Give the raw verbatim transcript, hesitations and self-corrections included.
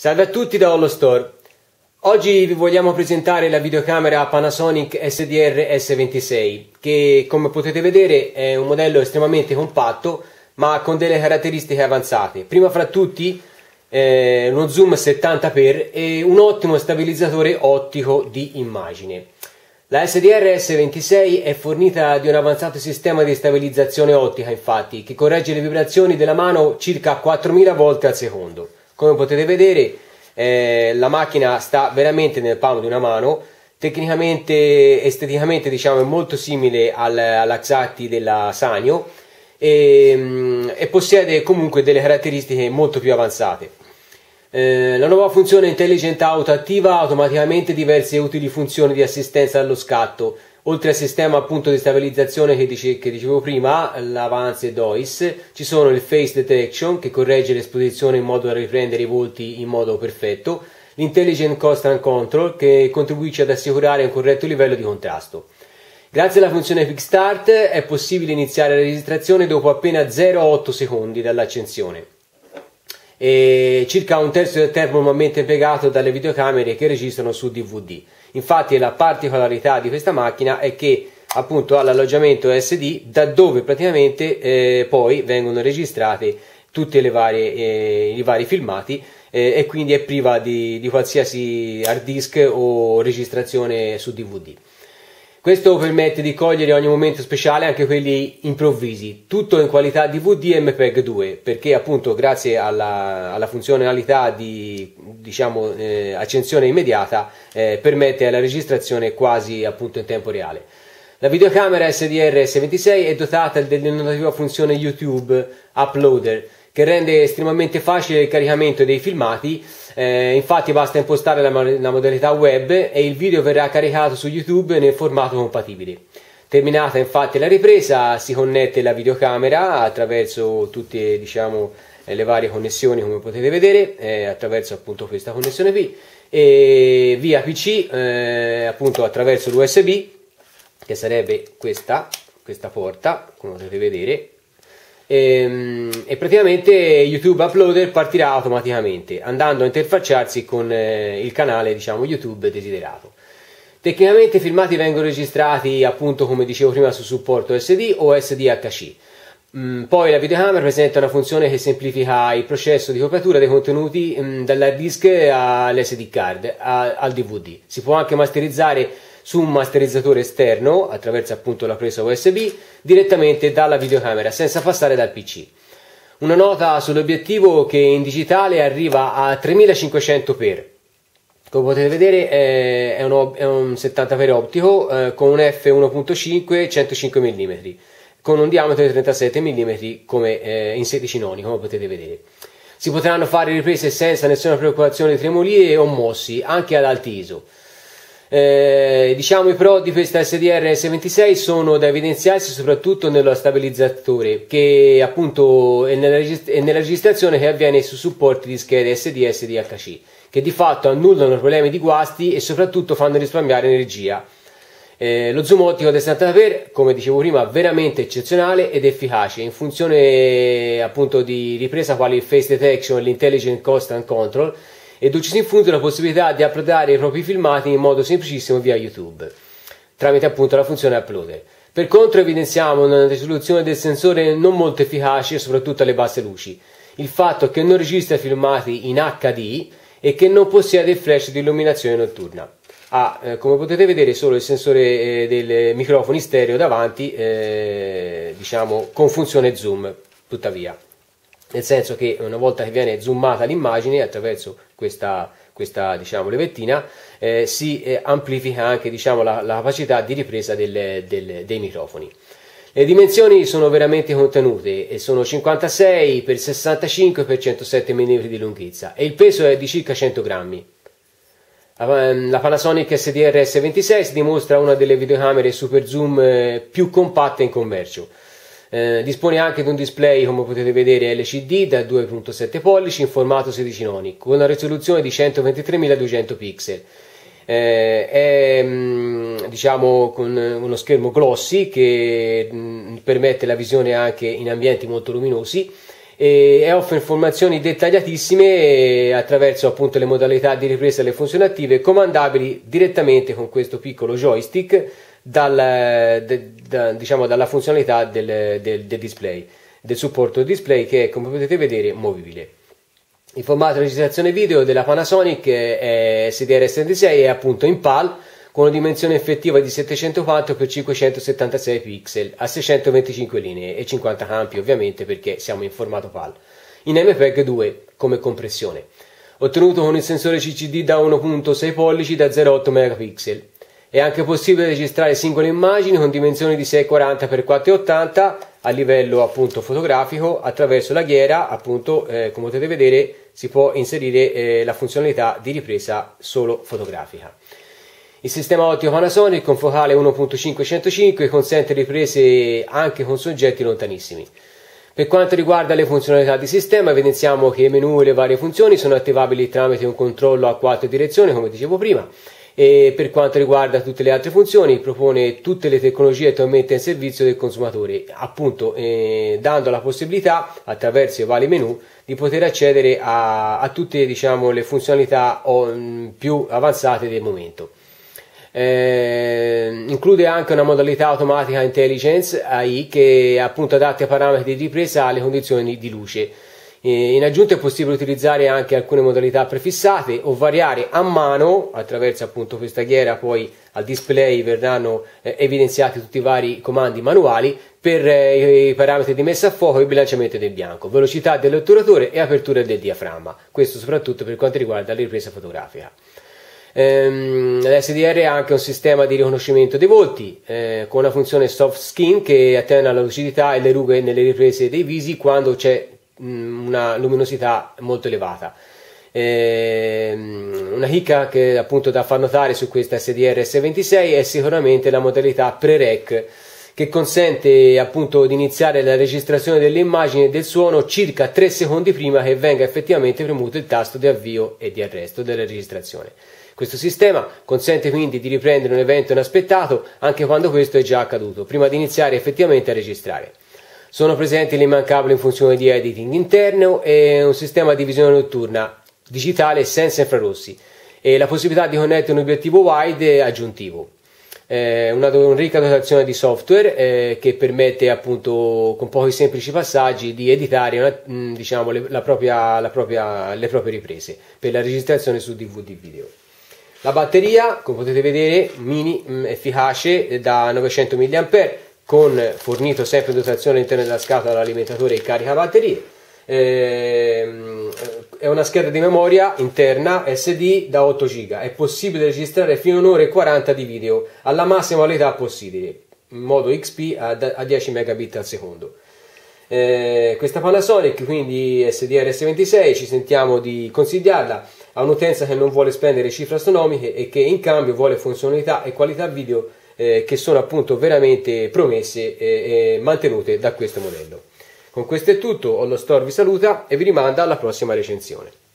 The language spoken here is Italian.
Salve a tutti da Hollostore. Oggi vi vogliamo presentare la videocamera Panasonic S D R S ventisei che, come potete vedere, è un modello estremamente compatto ma con delle caratteristiche avanzate. Prima fra tutti eh, uno zoom settanta per e un ottimo stabilizzatore ottico di immagine. La S D R S ventisei è fornita di un avanzato sistema di stabilizzazione ottica, infatti, che corregge le vibrazioni della mano circa quattromila volte al secondo. Come potete vedere, eh, la macchina sta veramente nel palmo di una mano. Tecnicamente, esteticamente, diciamo, è molto simile al, all'Axati della Sanyo e, e possiede comunque delle caratteristiche molto più avanzate. Eh, la nuova funzione Intelligent Auto attiva automaticamente diverse utili funzioni di assistenza allo scatto. Oltre al sistema appunto di stabilizzazione che, dice, che dicevo prima, l'Avance D O I S, ci sono il Face Detection che corregge l'esposizione in modo da riprendere i volti in modo perfetto, l'Intelligent Constant Control che contribuisce ad assicurare un corretto livello di contrasto. Grazie alla funzione Quick Start è possibile iniziare la registrazione dopo appena zero virgola otto secondi dall'accensione. E circa un terzo del tempo normalmente impiegato dalle videocamere che registrano su D V D. Infatti la particolarità di questa macchina è che appunto ha l'alloggiamento S D da dove praticamente eh, poi vengono registrate tutti le varie, eh, i vari filmati eh, e quindi è priva di, di qualsiasi hard disk o registrazione su D V D. Questo permette di cogliere ogni momento speciale, anche quelli improvvisi, tutto in qualità D V D e M P E G due, perché appunto grazie alla, alla funzionalità di diciamo, eh, accensione immediata eh, permette la registrazione quasi appunto in tempo reale. La videocamera S D R S ventisei è dotata dell'innovativa funzione YouTube Uploader, che rende estremamente facile il caricamento dei filmati. Eh, infatti basta impostare la, la modalità web e il video verrà caricato su YouTube nel formato compatibile. Terminata infatti la ripresa, si connette la videocamera attraverso tutte diciamo, le varie connessioni, come potete vedere, eh, attraverso appunto questa connessione qui, e via P C eh, appunto attraverso l'U S B, che sarebbe questa, questa porta, come potete vedere. E, e praticamente YouTube Uploader partirà automaticamente andando a interfacciarsi con eh, il canale diciamo YouTube desiderato. Tecnicamente i filmati vengono registrati appunto come dicevo prima su supporto S D o S D H C. Mm, poi la videocamera presenta una funzione che semplifica il processo di copiatura dei contenuti mm, dall'hard disk all'S D card a, al D V D. Si può anche masterizzare su un masterizzatore esterno attraverso appunto la presa U S B direttamente dalla videocamera senza passare dal P C. Una nota sull'obiettivo che in digitale arriva a tremilacinquecento per. Come potete vedere eh, è, un, è un settanta per ottico eh, con un F uno punto cinque centocinque millimetri con un diametro di trentasette millimetri come eh, in sedici noni, come potete vedere. Si potranno fare riprese senza nessuna preoccupazione di tremolie o mossi anche ad alti I S O. Eh, diciamo i pro di questa S D R S ventisei sono da evidenziarsi soprattutto nello stabilizzatore, che appunto è nella, regist- è nella registrazione che avviene su supporti di schede S D e S D H C, che di fatto annullano problemi di guasti e soprattutto fanno risparmiare energia. Eh, lo zoom ottico del settanta per, come dicevo prima, veramente eccezionale ed efficace in funzione appunto di ripresa quali il Face Detection e l'Intelligent Constant Control, ed uccisi in funzione la possibilità di uploadare i propri filmati in modo semplicissimo via YouTube, tramite appunto la funzione Uploader. Per contro evidenziamo una risoluzione del sensore non molto efficace, soprattutto alle basse luci, il fatto che non registra filmati in H D e che non possiede il flash di illuminazione notturna. Ha, eh, come potete vedere, solo il sensore eh, dei microfoni stereo davanti, eh, diciamo con funzione zoom, tuttavia. Nel senso che una volta che viene zoomata l'immagine attraverso questa, questa diciamo, levettina eh, si eh, amplifica anche diciamo, la, la capacità di ripresa del, del, dei microfoni. Le dimensioni sono veramente contenute e sono cinquantasei per sessantacinque per centosette millimetri di lunghezza e il peso è di circa cento grammi. La Panasonic S D R S ventisei si dimostra una delle videocamere super zoom eh, più compatte in commercio. Eh, dispone anche di un display, come potete vedere, L C D da due virgola sette pollici in formato sedici noni con una risoluzione di centoventitremiladuecento pixel. Eh, è mh, diciamo con uno schermo glossy che mh, permette la visione anche in ambienti molto luminosi e, e offre informazioni dettagliatissime attraverso appunto le modalità di ripresa e le funzioni attive, comandabili direttamente con questo piccolo joystick dal, de, da, diciamo, dalla funzionalità del, del, del display, del supporto display, che è, come potete vedere, movibile. Il formato di registrazione video della Panasonic è S D R S ventisei, è appunto in P A L, con una dimensione effettiva di settecentoquattro per cinquecentosettantasei pixel a seicentoventicinque linee e cinquanta campi, ovviamente, perché siamo in formato P A L, in M P E G due come compressione, ottenuto con il sensore C C D da uno virgola sei pollici da zero virgola otto megapixel. È anche possibile registrare singole immagini con dimensioni di seicentoquaranta per quattrocentottanta a livello appunto fotografico attraverso la ghiera. Appunto, eh, come potete vedere, si può inserire eh, la funzionalità di ripresa solo fotografica. Il sistema ottico Panasonic con focale uno virgola cinquecentocinque consente riprese anche con soggetti lontanissimi. Per quanto riguarda le funzionalità di sistema, evidenziamo che i menu e le varie funzioni sono attivabili tramite un controllo a quattro direzioni, come dicevo prima. E per quanto riguarda tutte le altre funzioni, propone tutte le tecnologie attualmente in servizio del consumatore, appunto eh, dando la possibilità, attraverso i vari menu, di poter accedere a, a tutte, diciamo, le funzionalità o, mh, più avanzate del momento. Eh, include anche una modalità automatica Intelligence A I che appunto adatta i parametri di ripresa alle condizioni di luce. In aggiunta è possibile utilizzare anche alcune modalità prefissate o variare a mano attraverso appunto questa ghiera. Poi al display verranno eh, evidenziati tutti i vari comandi manuali per eh, i parametri di messa a fuoco e bilanciamento del bianco, velocità dell'otturatore e apertura del diaframma, questo soprattutto per quanto riguarda la ripresa fotografica. Ehm, L'S D R ha anche un sistema di riconoscimento dei volti eh, con una funzione soft skin che attenua la lucidità e le rughe nelle riprese dei visi quando c'è una luminosità molto elevata. Eh, una chicca che appunto da far notare su questa S D R S ventisei è sicuramente la modalità pre-rec, che consente appunto di iniziare la registrazione delle immagini e del suono circa tre secondi prima che venga effettivamente premuto il tasto di avvio e di arresto della registrazione. Questo sistema consente quindi di riprendere un evento inaspettato anche quando questo è già accaduto, prima di iniziare effettivamente a registrare. Sono presenti le immancabili funzioni di editing interno e un sistema di visione notturna digitale senza infrarossi e la possibilità di connettere un obiettivo wide aggiuntivo. Eh, una, una ricca dotazione di software eh, che permette appunto con pochi semplici passaggi di editare una, mh, diciamo, le, la propria, la propria, le proprie riprese per la registrazione su D V D video. La batteria, come potete vedere, mini, mh, efficace da novecento milliampere, con fornito sempre in dotazione all'interno della scatola l'alimentatore e carica batterie. Ehm, è una scheda di memoria interna S D da otto giga. È possibile registrare fino a un'ora e quaranta di video alla massima qualità possibile, in modo X P a, a dieci megabit al secondo. Eh, questa Panasonic, quindi S D R S ventisei, ci sentiamo di consigliarla a un'utenza che non vuole spendere cifre astronomiche e che in cambio vuole funzionalità e qualità video Eh, che sono appunto veramente promesse e eh, mantenute da questo modello. Con questo è tutto, Allo Store vi saluta e vi rimanda alla prossima recensione.